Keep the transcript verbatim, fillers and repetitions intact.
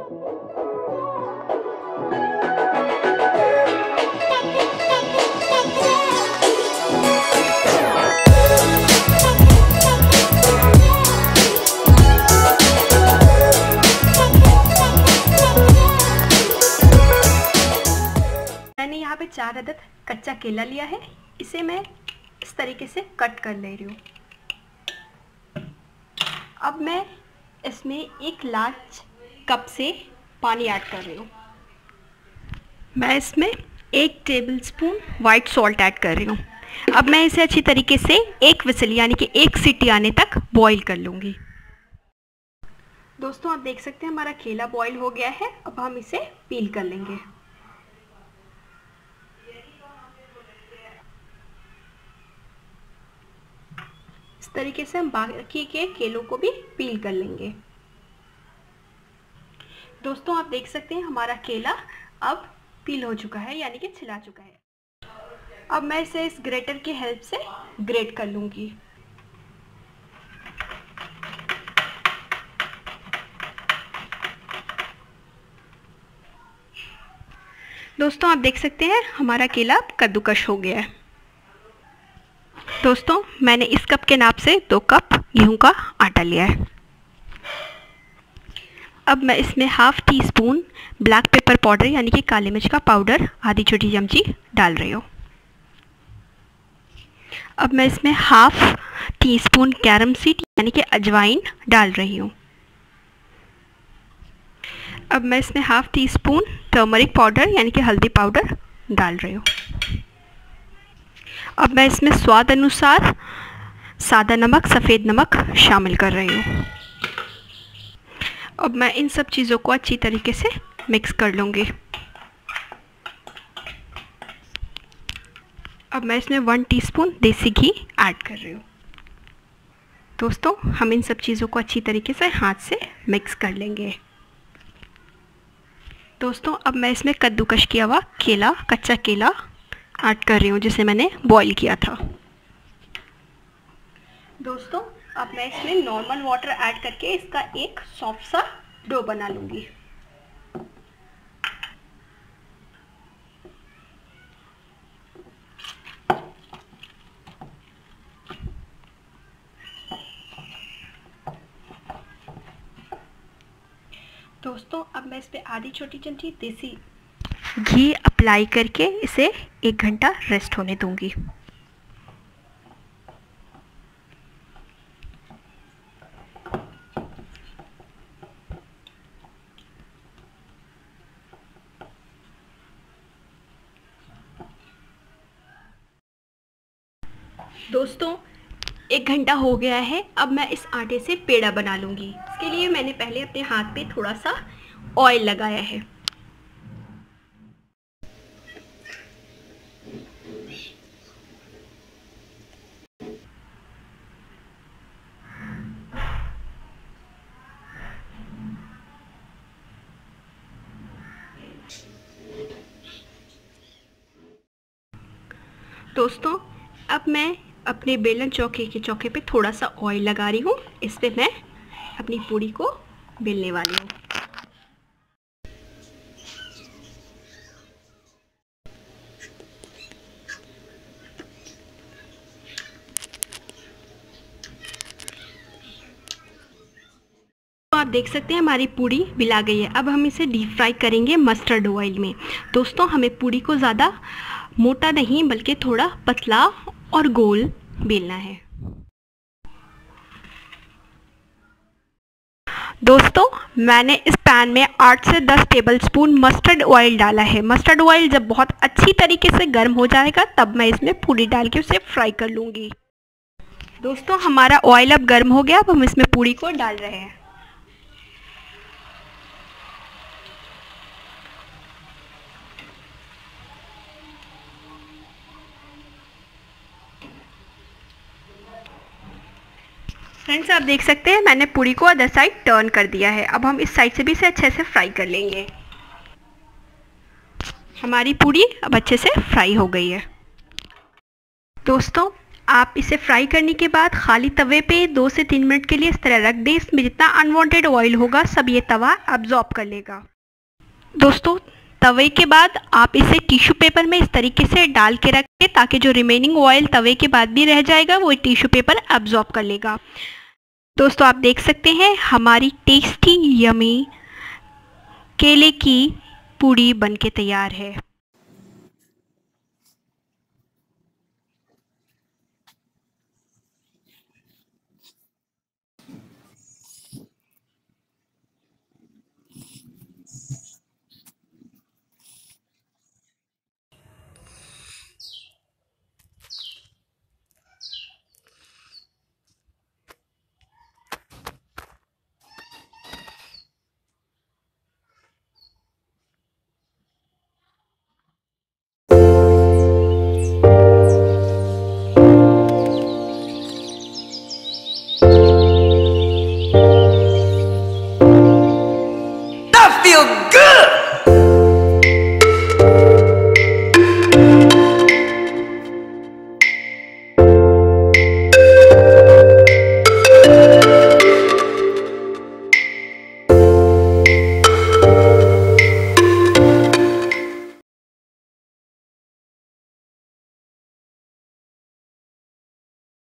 मैंने यहाँ पे चार अदद कच्चा केला लिया है, इसे मैं इस तरीके से कट कर ले रही हूँ। अब मैं इसमें एक लार्ज कप से पानी ऐड कर रही हूँ। मैं इसमें एक टेबलस्पून वाइट सॉल्ट ऐड कर रही हूँ। अब मैं इसे अच्छी तरीके से एक विसल यानी कि एक सीटी आने तक बॉईल कर लूँगी। दोस्तों आप देख सकते हैं हमारा केला बॉईल हो गया है। अब हम इसे पील कर लेंगे। इस तरीके से हम बाकी के केलों को भी पील कर लेंगे। दोस्तों आप देख सकते हैं हमारा केला अब पील हो चुका है यानी कि छिला चुका है। अब मैं इसे इस ग्रेटर की हेल्प से ग्रेट कर लूँगी। दोस्तों आप देख सकते हैं हमारा केला कद्दूकश हो गया है। दोस्तों मैंने इस कप के नाप से दो कप गेहूं का आटा लिया है। अब मैं इसमें half teaspoon black pepper powder यानी कि काली मिर्च का पाउडर आधी छोटी चमची डाल रही हूँ। अब मैं इसमें half teaspoon carom seed यानी कि अजवाइन डाल रही हूँ। अब मैं इसमें half teaspoon turmeric powder यानी कि हल्दी पाउडर डाल रही हूँ। अब मैं इसमें स्वाद अनुसार सादा नमक, सफ़ेद नमक शामिल कर रही हूँ। अब मैं इन सब चीज़ों को अच्छी तरीके से मिक्स कर लूँगी। अब मैं इसमें वन टीस्पून देसी घी ऐड कर रही हूँ। दोस्तों हम इन सब चीज़ों को अच्छी तरीके से हाथ से मिक्स कर लेंगे। दोस्तों अब मैं इसमें कद्दूकश किया हुआ केला, कच्चा केला ऐड कर रही हूँ जिसे मैंने बॉईल किया था। दोस्तों अब मैं इसमें नॉर्मल वाटर ऐड करके इसका एक सॉफ्ट सा डो बना लूँगी। दोस्तों अब मैं इस पे आधी छोटी चमची देसी घी अप्लाई करके इसे एक घंटा रेस्ट होने दूंगी। दोस्तों एक घंटा हो गया है। अब मैं इस आटे से पेड़ा बना लूँगी। इसके लिए मैंने पहले अपने हाथ पे थोड़ा सा ऑयल लगाया है। दोस्तों अब मैं अपने बेलन चौके के चौके पे थोड़ा सा ऑयल लगा रही हूँ। इस पे मैं अपनी पूड़ी को बेलने वाली हूँ। तो आप देख सकते हैं हमारी पूड़ी बिला गई है। अब हम इसे डीप फ्राई करेंगे मस्टर्ड ऑयल में। दोस्तों हमें पूड़ी को ज़्यादा मोटा नहीं बल्कि थोड़ा पतला और गोल बेलना है। दोस्तों मैंने इस पैन में आठ से दस टेबलस्पून मस्टर्ड ऑयल डाला है। मस्टर्ड ऑयल जब बहुत अच्छी तरीके से गर्म हो जाएगा तब मैं इसमें पूड़ी डाल के उसे फ्राई कर लूँगी। दोस्तों हमारा ऑयल अब गर्म हो गया। अब हम इसमें पूड़ी को डाल रहे हैं। फ्रेंड्स आप देख सकते हैं मैंने पूड़ी को अदर साइड टर्न कर दिया है। अब हम इस साइड से भी इसे अच्छे से फ्राई कर लेंगे। हमारी पूड़ी अब अच्छे से फ्राई हो गई है। दोस्तों आप इसे फ्राई करने के बाद खाली तवे पे दो से तीन मिनट के लिए इस तरह रख दें। इसमें जितना अनवांटेड ऑयल होगा सब ये तवा अब्जॉर्ब कर लेगा। दोस्तों, तवे के बाद आप इसे टिश्यू पेपर में इस तरीके से डाल के रखें ताकि जो रिमेनिंग ऑयल तवे के बाद भी रह जाएगा वो टिश्यू पेपर अब्जॉर्ब कर लेगा। दोस्तों, आप देख सकते हैं हमारी टेस्टी यमी केले की पूड़ी बनके तैयार है। Feel good.